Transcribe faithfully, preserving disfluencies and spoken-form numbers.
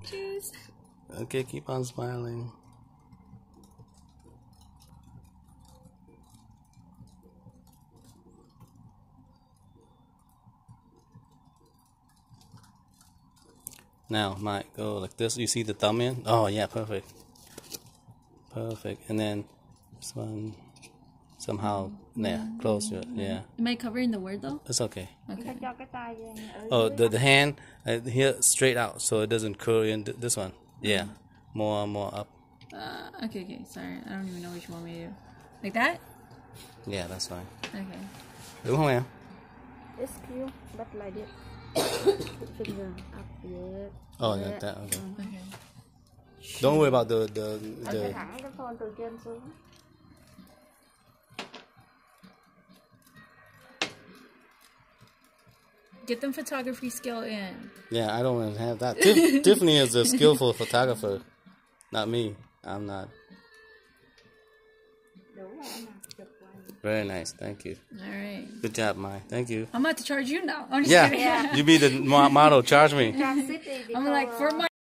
Cheers. Okay, keep on smiling. Now, Mike, go like this. You see the thumb in? Oh, yeah, perfect. Perfect. And then this one, somehow, yeah, close to it. Yeah. Am I covering the word though? It's okay. Okay. Oh, the, the hand, uh, here, straight out, so it doesn't curl in th this one. Yeah. More, more up. Uh, okay, okay. Sorry. I don't even know what you want me to do. Like that? Yeah, that's fine. Okay. Đúng không em? It's cute, but like this. Finger up here. Oh, like that, okay. Okay. Don't worry about the, the, the... Cái thẳng cái phone từ trên xuống. Get them photography skill in. Yeah, I don't even have that. Tiff Tiffany is a skillful photographer. Not me. I'm not. Very nice. Thank you. All right. Good job, Mai. Thank you. I'm about to charge you now. I'm just Yeah. kidding. You be the mo- model. Charge me. I'm like, for my